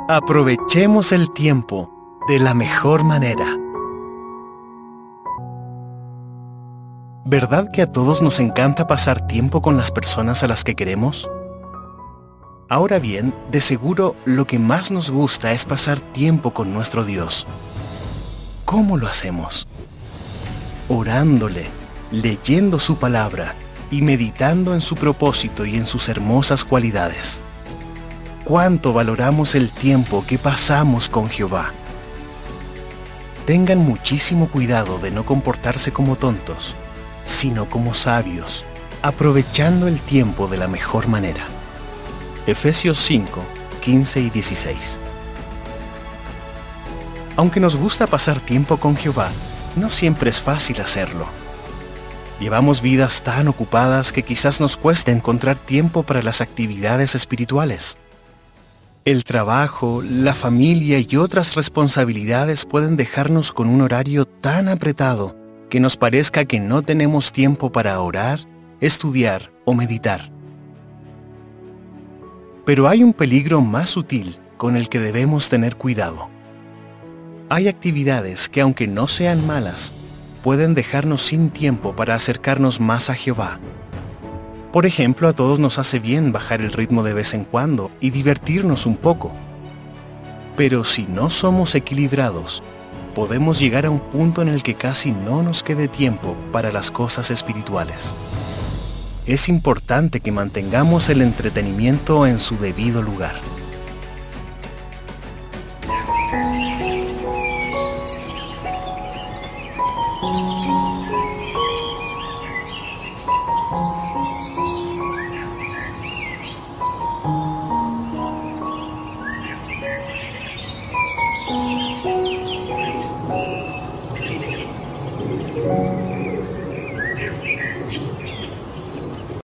Aprovechemos el tiempo de la mejor manera. ¿Verdad que a todos nos encanta pasar tiempo con las personas a las que queremos? Ahora bien, de seguro lo que más nos gusta es pasar tiempo con nuestro Dios. ¿Cómo lo hacemos? Orándole, leyendo su palabra y meditando en su propósito y en sus hermosas cualidades. ¿Cuánto valoramos el tiempo que pasamos con Jehová? Tengan muchísimo cuidado de no comportarse como tontos, sino como sabios, aprovechando el tiempo de la mejor manera. Efesios 5, 15 y 16. Aunque nos gusta pasar tiempo con Jehová, no siempre es fácil hacerlo. Llevamos vidas tan ocupadas que quizás nos cueste encontrar tiempo para las actividades espirituales. El trabajo, la familia y otras responsabilidades pueden dejarnos con un horario tan apretado que nos parezca que no tenemos tiempo para orar, estudiar o meditar. Pero hay un peligro más sutil con el que debemos tener cuidado. Hay actividades que, aunque no sean malas, pueden dejarnos sin tiempo para acercarnos más a Jehová. Por ejemplo, a todos nos hace bien bajar el ritmo de vez en cuando y divertirnos un poco. Pero si no somos equilibrados, podemos llegar a un punto en el que casi no nos quede tiempo para las cosas espirituales. Es importante que mantengamos el entretenimiento en su debido lugar.